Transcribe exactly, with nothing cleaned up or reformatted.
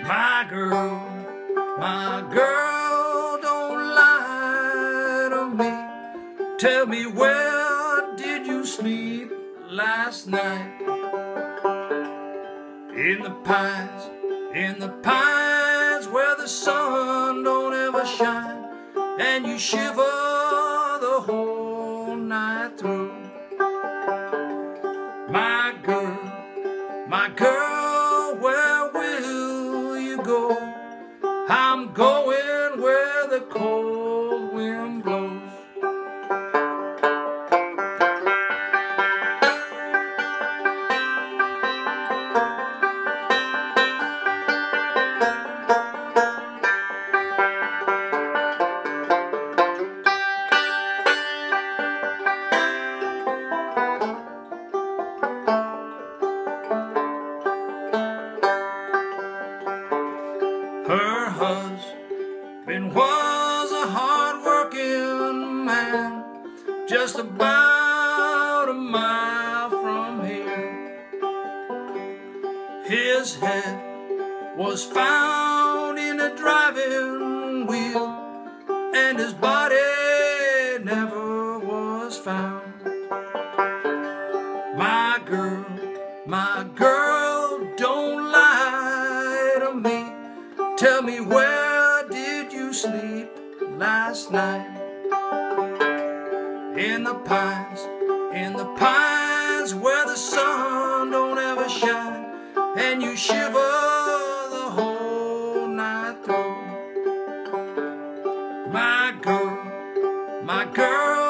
My girl, my girl, don't lie to me. Tell me, where did you sleep last night? In the pines, in the pines where the sun don't ever shine, and you shiver the whole night through. My girl, my girl, where will you go? I'm going where the cold wind blows. Her husband was a hard-working man, just about a mile from here. His head was found in a driving wheel, and his body never was found. My girl, my girl, don't lie to me. Tell me, where did you sleep last night? In the pines, in the pines where the sun don't ever shine, and you shiver the whole night through. My girl, my girl,